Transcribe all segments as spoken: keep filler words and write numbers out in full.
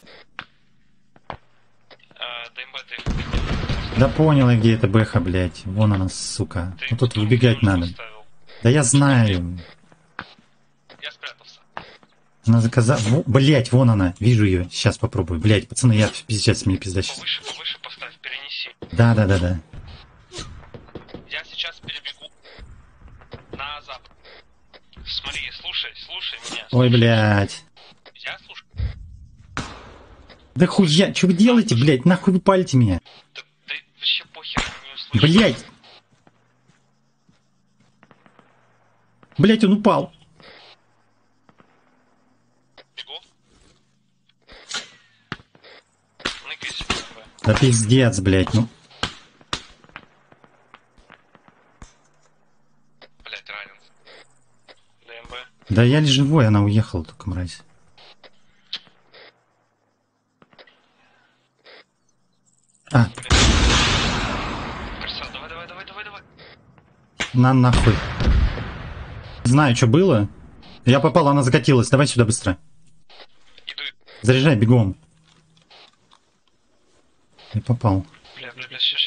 Да понял я, где это Бэха, блядь. Вон она, сука. Ну тут выбегать надо. Да я знаю. Я спрятался. Она заказала... Блядь, вон она. Вижу ее. Сейчас попробую. Блядь, пацаны, я пиздец, мне пизда сейчас. Повыше, повыше поставь, перенеси. Да, да, да, да. Я сейчас перебегу на запад. Смотри, слушай, слушай меня. Слушай. Ой, блядь. Я слушаю. Да хуя, что вы делаете, блядь? Нахуй вы палите меня? Да, ты вообще похер не услышишь. Блядь. Блядь, он упал. Бегу. Ныкайся. Да пиздец, блядь, ну. Блядь, ранен. ДМБ. Да я ли живой, она уехала, только мразь. А. Красава, давай, давай, давай, давай, давай. На нахуй. Знаю, что было. Я попал, она закатилась. Давай сюда быстро. Иду. Заряжай, бегом. Я попал. Бля, бля, бля, сейчас.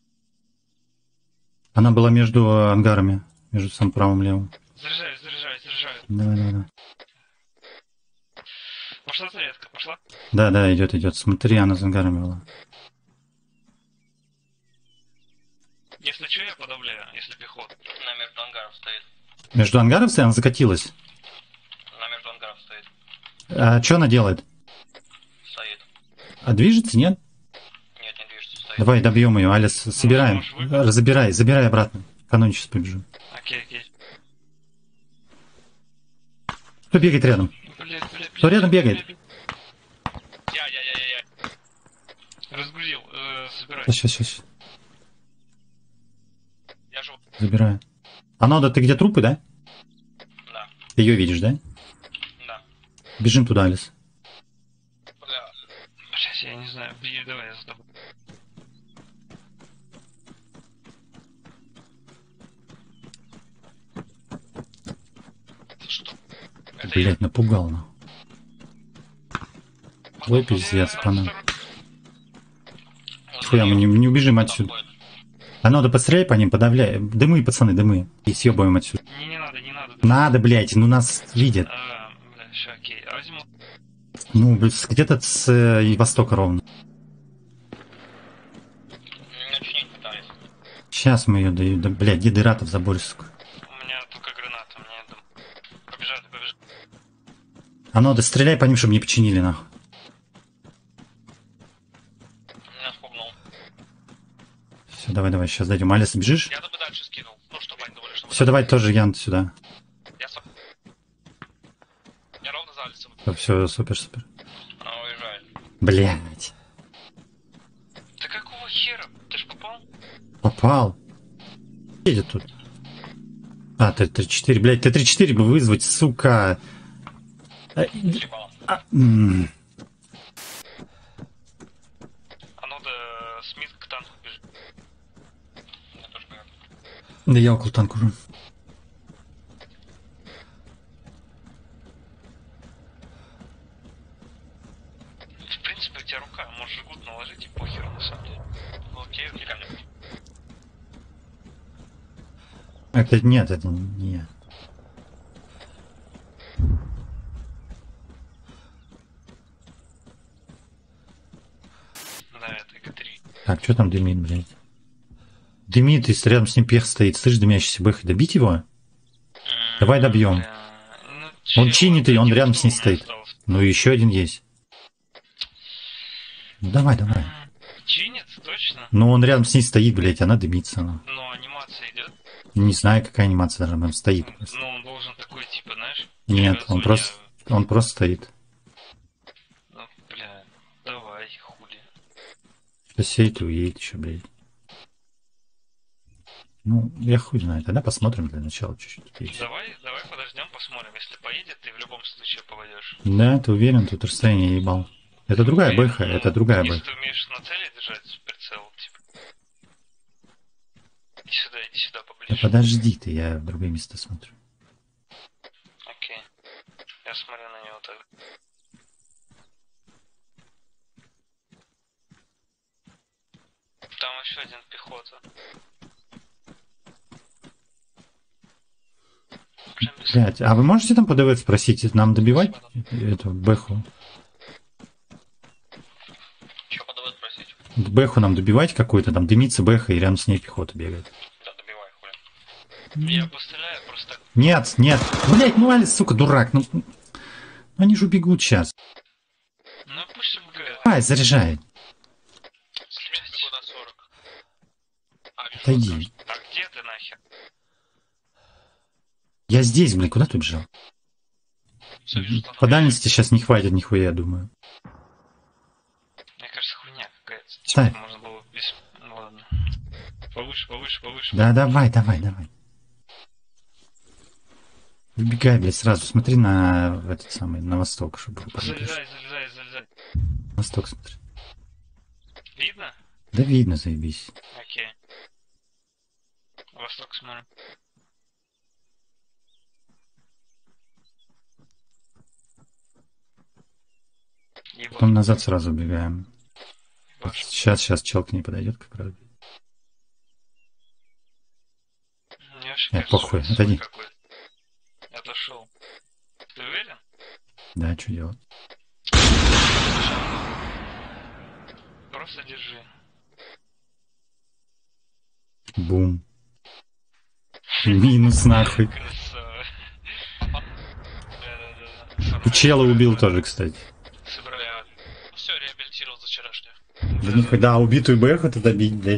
Она была между ангарами. Между самым правым и левым. Заряжаю, заряжаю, заряжаю. Давай, давай, давай. Пошла зарядка, пошла. Да, да, идет, идет. Смотри, она за ангарами была. Если что, я подавляю, если пехота. На между ангаров стоит. Между ангаров стоит, она закатилась. На между ангаров стоит. А что она делает? Стоит. А движется, нет? Нет, не движется, стоит. Давай добьем ее, Алис, собираем. Может, Забирай, забирай обратно. Каноне сейчас побежу. Окей, окей. Кто бегает рядом? Блядь, блядь, Кто рядом бегает? Я, я, я, я, я. Разгрузил, э, собирай. Сейчас, сейчас, сейчас. Я живу. Забираю. А надо, ты где трупы, да? Да. Ты ее видишь, да? Да. Бежим туда, Алис. Бля. Сейчас я не знаю. Беги, давай, я за тобой. Что? Это Блять, напугал, нахуй. Ой, пиздец, пана. Хуя, мы не, не убежим отсюда. А надо постреляй по ним, подавляй. Дымы, пацаны, дымы. И съебаем отсюда. Не, не надо, не надо. Надо, блять, ну нас видят. А, бля, ща, окей. А возьму. Ну, блядь, где-то с э, востока ровно. Начинить пытаюсь. Сейчас мы ее дают. Да, блядь, где дыра-то в заборе, сука. У меня только граната, у меня дым. Побежали, побежали. А надо, стреляй по ним, чтобы не починили, нахуй. Меня спугнул. Все, давай, давай, сейчас дойдем. Алис, бежишь? Я бы дальше скинул. Ну, чтобы они думали, что... Все, давай тоже, Ян, сюда. Я сам... Я ровно за Алисом. Все, супер, супер. Она уезжает. Блядь. Да какого хера? Ты ж попал? Попал. Едет тут. А, Т четыре, блядь, Т четыре бы вызвать, сука. А, а, м. А ну да, Смит к танку бежит. Я тоже поеду. Да я около танка уже. В принципе, у тебя рука, можешь жгут наложить и похеру на самом деле. Ну окей, окей, ко мне. Это нет, это не. Да, это Г три. Так, что там дымит, блядь? Дымит, если рядом с ним пех стоит. Слышь, дымящийся бэх, добить его? Давай добьем. Ну, Он чинит ее, он рядом с ней стоит. Ну и еще один есть. Ну давай, давай. Чинит, точно? Ну он рядом с ней стоит, блядь, она дымится. Она. Но анимация идет. Не знаю, какая анимация должна быть, он стоит. Просто. Ну, он должен такой, типа, знаешь? Нет, он Звоня... просто, он просто стоит. Ну, бля, давай, хули. Сейчас сядет и уедет еще, блядь. Ну, я хуй знаю, тогда посмотрим для начала чуть-чуть. Давай, давай подождем, посмотрим. Если поедет, ты в любом случае поводешь. Да, ты уверен, тут расстояние ебал. Это другая бэха, это другая Если бэха. ты умеешь на цели держать прицел, типа. Иди сюда, иди сюда поближе. Да подожди ты, я в другое место смотрю. Окей. Я смотрю на него так. еще один пехота. Прям без- Блять, а вы можете там по ДВ спросить, нам добивать эту Бэху? Че подавать просить? Бэху нам добивать какую-то, там дымится Бэха и рядом с ней пехота бегает. Да, добивай, хули. Я постреляю просто так. Нет, нет. Блять, ну Али, сука, дурак. Ну, ну они же убегут сейчас. Ну пусть МГ. Давай, заряжай. Смерть на сорок. А, вижу, Отойди. вот, а где ты нахер? Я здесь, блин, куда ты бежал? Всё, вижу, там По дальности сейчас не хватит нихуя, я думаю. Мне кажется, хуйня какая-то. Ставь. Типа, можно было без... Ну ладно. Повыше, повыше, повыше. Да, давай, давай, давай. Выбегай, блядь, сразу. Смотри на этот самый, на восток, чтобы был порядок. Залезай, залезай, залезай. На восток смотри. Видно? Да видно, заебись. Окей. Восток смотрим. Ебать. Потом назад сразу убегаем. Ебашь. Сейчас, сейчас чел к ней подойдет как раз. Мне вообще Э, кажется, похуй, что отойди. свой какой-то. Отошел. Ты уверен? Да, что делать? Просто держи. Бум. Минус нахуй. Красава. Да-да-да. И чела убил тоже, кстати. Собрали. Все, реабилитировал за вчерашнюю. Да нихуя, да, убитую Бэху это добить, блядь.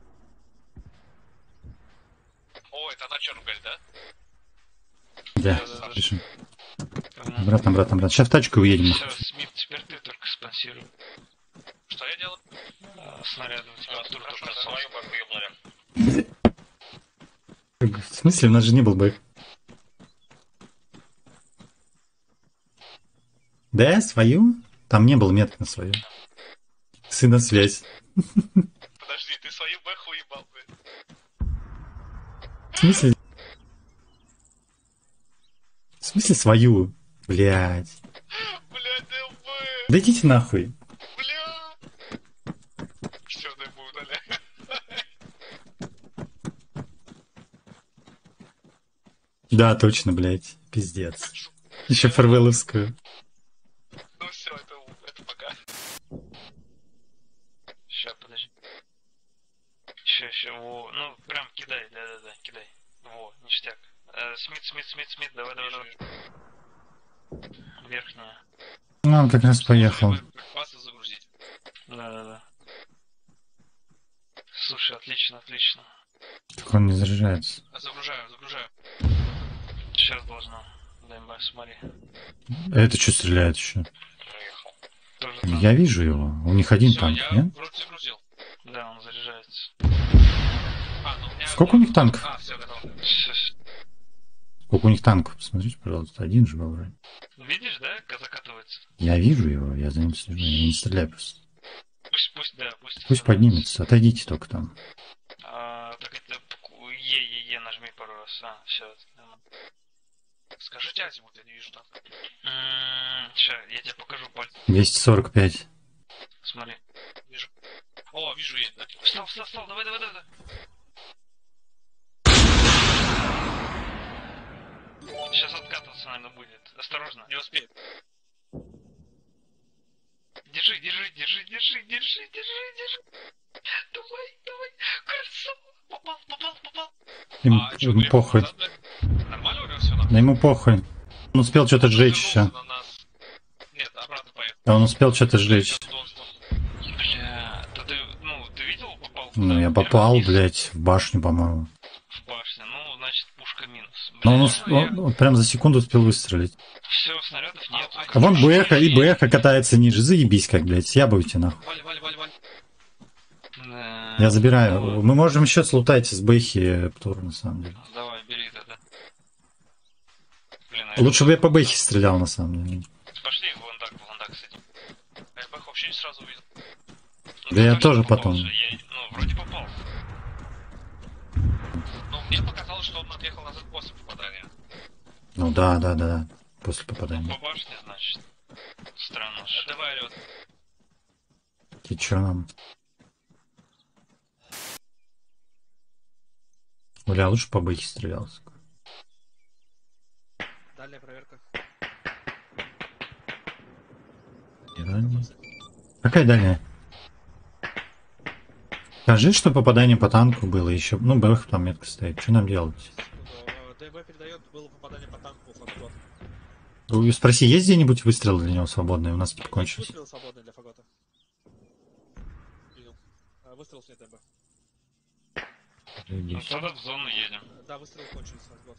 О, это она чё ругает, да? Да, Да-да-да. пишем. Обратно, обратно, обратно. Сейчас в тачку уедем. Все, Смит, теперь ты только спонсируй. Что я делаю? А, снаряды у тебя оттуда только свою бабу ёбнули. В смысле, у нас же не был Бэх. Да, свою? Там не было меток на свою. Сына связь. Подожди, ты свою бэху ебал, блядь. В смысле? В смысле свою? Блядь. Блядь, ДЛБ! Да идите нахуй. Бля! Все, дай бы удаляй. Да, точно, блядь. Пиздец. Еще фарвеловскую. Ну все, это, это пока. Ща, подожди. Еще, еще, во. Ну, прям кидай, да-да-да, кидай. Во, ништяк. Э, Смит, Смит, Смит, Смит, давай, давай, давай. Верхняя. Ну, он как раз поехал. Пасы загрузить. Да-да-да. Слушай, отлично, отлично. Так он не заряжается. Загружаю, загружаю. Сейчас должно. Дай мне смотри. Это что стреляет еще? Проехал. Тоже там. Я вижу его. У них один Всё, танк, я нет? вроде загрузил. Да, он заряжается. А, ну у меня... Сколько у них танков? А, все, готово. Щас. Сколько у них танков? Посмотрите, пожалуйста. Один же был вроде. Видишь, да, как закатывается? Я вижу его, я за ним слежу. Я не стреляю просто. Пусть, пусть, да, пусть. Пусть поднимется. Отойдите только там. А, так это Е-Е-Е нажми пару раз. А, все. Скажите азимут, я не вижу там. Сейчас, я тебе покажу пальцем. двести сорок пять. Смотри. Вижу. О, вижу, есть. Встал, встал, встал, давай, давай, давай. Сейчас откатываться, наверное, будет. Осторожно, не успеет. Держи, держи, держи, держи, держи, держи, держи. Давай, давай. Красава. Попал, попал, попал. Им, А, чё, им гриб похуй. назад, блядь? Нормально у него все? Да ему похуй. Он успел что-то сжечь еще. На нас. Нет, обратно поехал. Да он успел что-то сжечь. Бля, да ты, ну, ты видел, попал? Ну, куда? я попал, Вниз, блядь, в башню, по-моему. В башню, ну, значит, пушка минус. Но он, Бля, усп- он- он прям за секунду успел выстрелить. Все, снарядов нет. А вон Бэха, и Бэха катается ниже. Заебись как, блядь, съябывайте нахуй. Валь, валь, валь, валь. Да. Я забираю. Мы можем еще слутать с Бэхи Птур, на самом деле. Давай, бери тогда. Блин, Лучше бы я по Бэхе стрелял, на самом деле. Пошли вон так, вон так, кстати. Я бэх вообще не сразу увидел. Ну, Да я точно тоже попал потом. же, я- ну, вроде попал. Ну, мне показалось, что он отъехал назад после попадания. Ну да, да, да, да. После Ну, попадания. по башне, значит. Странно. Давай, Лёд. И чё нам? Бля, лучше по бэхе стрелял. сука. Дальняя проверка. Дальняя. Какая дальняя? Скажи, что попадание по танку было еще. Ну, бэх там метка стоит. Что нам делать? Секунду. ДБ передает, было попадание по танку. Фагот. Ну, спроси, есть где-нибудь выстрел для него свободный? У нас типа кончился. Выстрел свободный для Фагота. Принял. А, Выстрел с ДБ. Ну тогда в зону едем. Да, выстрел кончился. Фагот.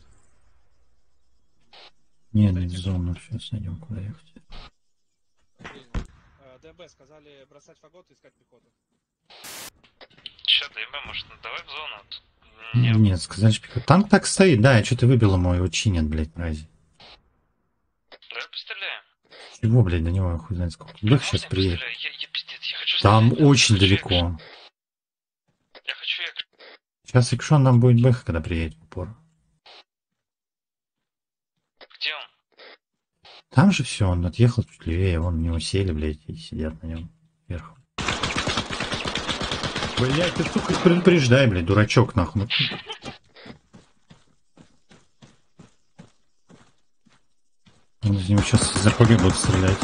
Не, не в зону. Сейчас найдем, куда ехать. Принял. А, ДБ сказали бросать Фагот и искать пехоту. Че, ДМБ, может, ну, давай в зону? Вот. Нет, Не- сказать, что танк так стоит, да, я что-то выбил ему, его чинят, блядь, мрази. Давай постреляем. Чего, блядь, до него хуй знает сколько. Бэх сейчас Можно я приедет. постреляю? Я, я пиздец, я хочу Там стрелять, очень я хочу далеко. экшен. Я хочу экшен. Сейчас экшон нам будет бэх, когда приедет в упор. Где он? Там же все, он отъехал чуть левее, вон в него сели, блядь, и сидят на нем вверху. Блядь, ты, сука, предупреждай, блядь, дурачок, нахуй. Он из него сейчас из РПГ будут стрелять.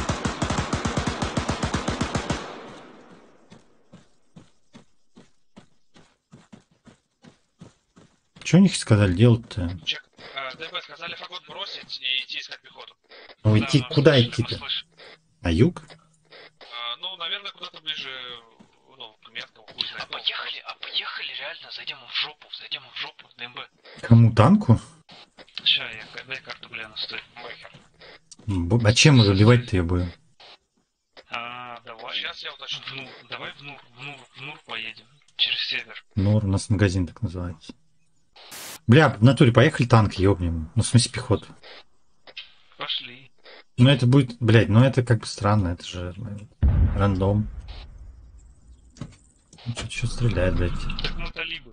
Что у них сказали делать-то? Чек. А, ДБ сказали Фагот бросить и идти искать пехоту. Ну, Да, идти, мы куда слышали, идти-то? мы слышали. На юг? А, ну, наверное, куда-то ближе, ну, к меткам, хуй А знает. поехали, а поехали реально, зайдем в жопу, зайдем в жопу, ДМБ. Кому, танку? Ща, я дай карту гляну, стой. Бэхер. Б- А чем мы выбивать-то ее будем? А, давай. Сейчас я уточню. В Нур, давай в Нур, в Нур, в Нур поедем. Через север. Ну, у нас магазин так называется. Бля, в натуре поехали танк ёбнем. Ну, в смысле, пехоту. Пошли. Ну, это будет, блядь, ну это как бы странно, это же блядь, рандом. Ну, что-то еще стреляет, блядь. Так мы талибы.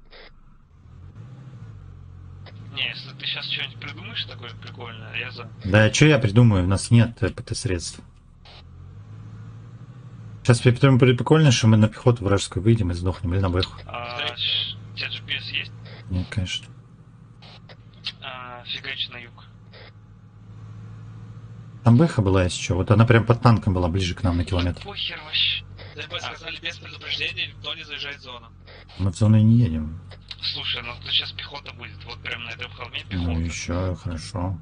Не, если ты сейчас что-нибудь придумаешь такое прикольное, я за. Да, что я придумаю? У нас нет ПТ-средств. Сейчас я придумаю прикольно, что мы на пехоту вражескую выйдем и сдохнем, или на бэху. А, ш- у тебя джи пи эс есть? Нет, конечно. А, фигач на юг. Там бэха была, если что. Вот она прям под танком была, ближе к нам на километр. Похер вообще. ДБ сказали без предупреждения, никто не заезжает в зону. Мы в зону и не едем. Слушай, ну тут сейчас пехота будет. Вот прям на этом холме пехота. Ну еще, хорошо.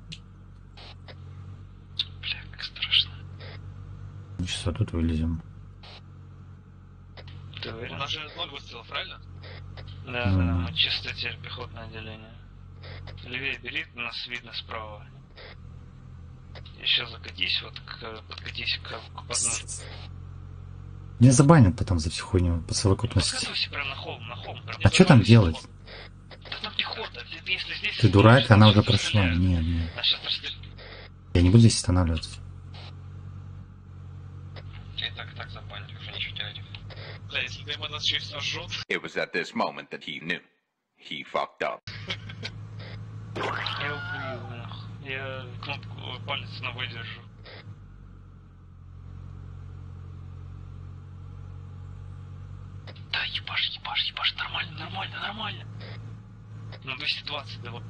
Бля, как страшно. Сейчас тут вылезем. Ты У уверен? нас же ноль выстрелов, правильно? Да, Мгм. да, мы чисто теперь пехотное отделение. Левее бери, нас видно справа. Еще закатись, вот к, подкатись к, к подножию. Меня забанят потом за всю хуйню по совокупности. Подкатывайся прям на холм, на холм. Прям А что там забирайся делать? на холм. Да там пехота, ты- если здесь... Ты дурак, она уже прошла. Стреляют. Не, не. А сейчас расстреляют. Я не буду здесь останавливаться. И так, так забанят, уже ничего терять. Бля, если ДБ нас еще и сожжет. It was at this moment that he knew. He fucked up. Я убью, нахуй. Я кнопку, палец на выдержу. Да, ебашь, ебашь, ебашь, нормально, нормально, нормально. Ну, двести двадцать, давай.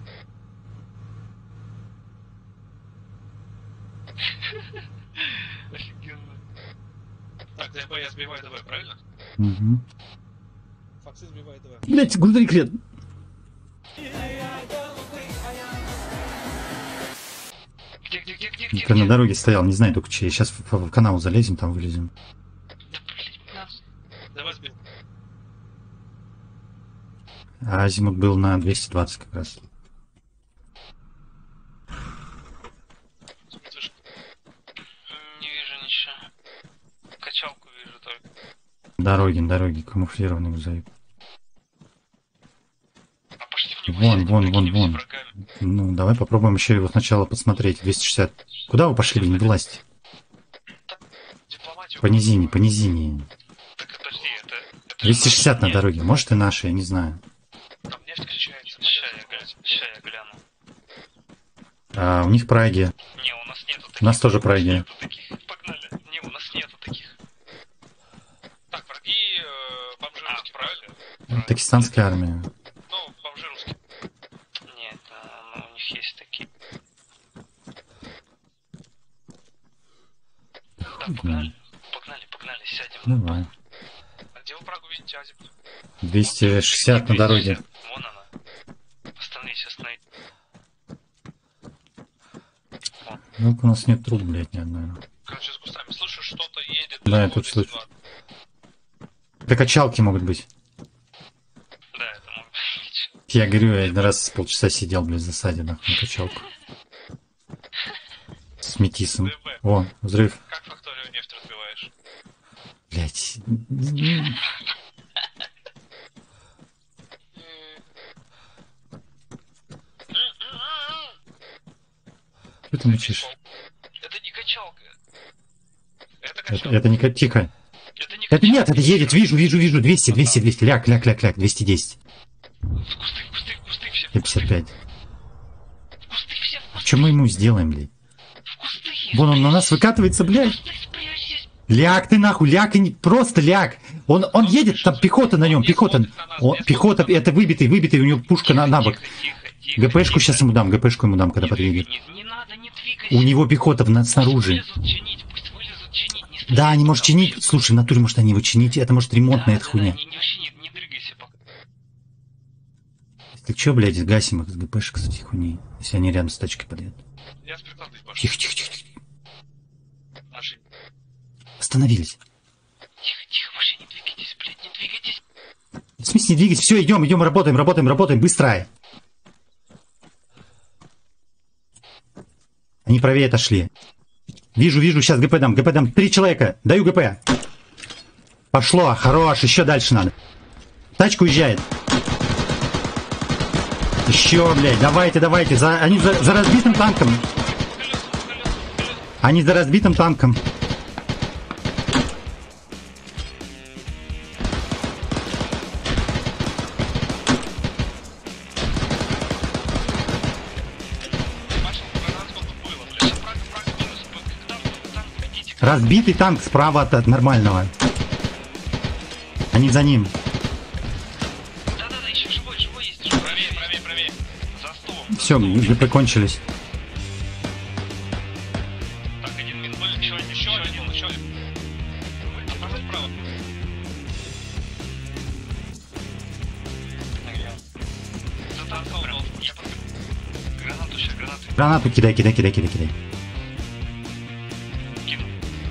Офигенно. Так, ДБ я сбиваю ДБ, правильно? Угу. Фоксы сбивает ДБ. Блять, гудри крет. Где, где, где, где, где? Я на где? дороге стоял, не знаю только чей. Сейчас в, в канал залезем, там вылезем. Да, блин, нас. ДБ сбил. А азимут был на двести двадцать как раз. Слышь, М, Не вижу ничего. Качалку вижу только. Дороги, дороги, камуфлированный грузовик. А пошли в него Вон, сядем, вон, вон, прикинемся вон. врагами. Ну, давай попробуем еще его сначала посмотреть. двести шестьдесят. Куда вы пошли? Не власть. Дипломатию. По низине, по низине. Так, подожди, это... это двести шестьдесят на Нет, дороге. Может и наши, я не знаю. там нефть качается. Ща я, гляну, ща я гляну. А, у них праги. Не, у нас нету таких. У нас тоже праги. Нету таких. Погнали. Не, у нас нету таких. Так, враги э, бомжи А, русские, правильно? Дагестанская армия. Ну, бомжи русские. Давай. А где вы Прагу видите, Азик? двести шестьдесят на дороге. Вон она. Остановись, остановись. Ну, у нас нет труб, блядь, ни одной. Короче, с кустами слышу, что-то едет. Да, я тут слышу. Это качалки могут быть. Да, это может быть. Я говорю, я один раз полчаса сидел, блядь, в засаде, нахуй, на качалку. С метисом. О, взрыв. Как факторию нефть разбиваешь? Блядь. Что ты мучишь? Это не качалка. Это Это, качалка. это не ка- тихо. Это не Это нет, это едет, вижу, вижу, вижу. двести, двести, двести. Ляг, ляг, ляг, ляг. двести десять. В кусты, в кусты, в кусты все. Я пятьдесят пять. В кусты все, в кусты. Что мы ему сделаем, блядь? В кусты. Вон он на нас выкатывается, блядь. Ляг ты нахуй, ляг и не... Просто ляг. Он, он едет, там пехота на нем, пехота. О, пехота, это выбитый, выбитый, у него пушка на, на бок. ГПшку сейчас ему дам, ГПшку ему дам, когда подъедет. Не, не надо, не двигайся. У него пехота в- на- снаружи. Пусть вылезут чинить, пусть вылезут чинить. Не стреляй Да, они пока. может чинить. Слушай, в натуре может они его чинить. Это может ремонтная Да, эта да, хуйня. да, не, не, вообще не, не дрыгайся пока. Ты чё, блядь, гасим их с ГПшек с этих хуйней, если они рядом с тачкой подъедут. Я с прикладной пошел. Тихо, тихо, тихо, тихо. Наши. Остановились. Тихо, тихо, вообще не двигайтесь, блядь, не двигайтесь. В смысле не двигайся? Все, идем, идем, работаем, работаем, работаем, быстро. Они правее отошли. Вижу, вижу, сейчас ГП дам, ГП дам. Три человека, даю ГП. Пошло, хорош, еще дальше надо. Тачка уезжает. Еще, блядь, давайте, давайте. За, они за, за разбитым танком. Они за разбитым танком. Маршал, гранат сколько было, блядь. Прага, Прага, минус. Куда вы танк хотите? Разбитый танк справа от, от нормального. Они за ним. Да-да-да, еще живой, живой есть, живой. Правее, правее, правее. За столом. Все, ГП кончились. Так, один мин. Еще один, еще один, еще один. Отправить вправо. За танком прям. Я под... Гранату сейчас, гранату Гранату кидай, кидай, кидай, кидай, кидай. кину.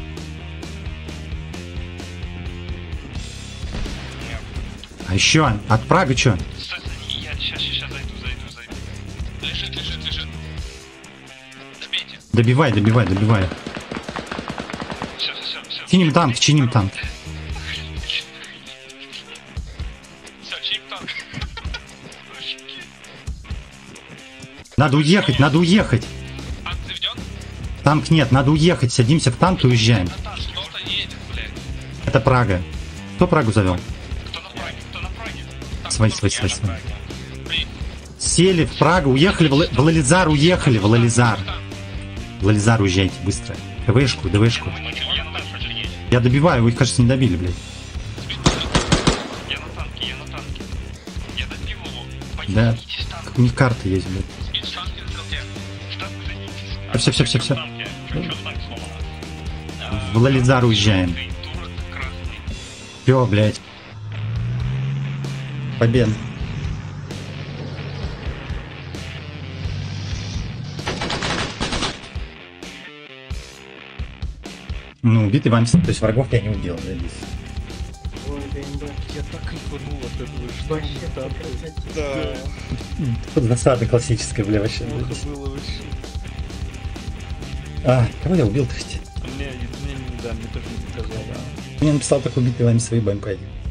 А еще от Прага что? Стой, стой, я сейчас, сейчас зайду, зайду, зайду. Лежит, лежит, лежит. Добейте. Добивай, добивай, добивай. Все, все, все. Чиним танк, чиним танк. Все, чип танк. Надо уехать, надо уехать. Танк заведен? Танк нет, надо уехать. Садимся в танк и уезжаем. Наташ, кто-то едет, блядь. Это Прага. Кто Прагу завел? Кто на Праге? Кто на Праге? Так, Свои, кто свои, я свои, на свои. Праге? Блин, Сели в Прагу, уехали в, Ла- в Лализар, уехали в Лализар. В Лализар уезжайте быстро. КВшку, ДВшку. Я на танке, есть. Я добиваю, вы их, кажется, не добили, блядь. Я на танке, я на танке. Я добил его. Да. Поднимитесь там. Как у них карта есть, блядь. Сбить в танке на стрелке. В танк садитесь. А, всё, всё, всё, всё. В танке. Чё, танк сломано? В Лализар уезжаем. Ты турок красный. Все, блядь. Победа. Ну, убитый вами, то есть врагов я не убил, да, здесь. Ой, ДМБ, я так кайфанул от этого, что они там. Да, Тут засада классическая, бля, вообще. плохо было вообще. А, кого я убил-то? Мне, мне, да, мне тоже не показал, да. Мне написал такой убитый вами свои БМП.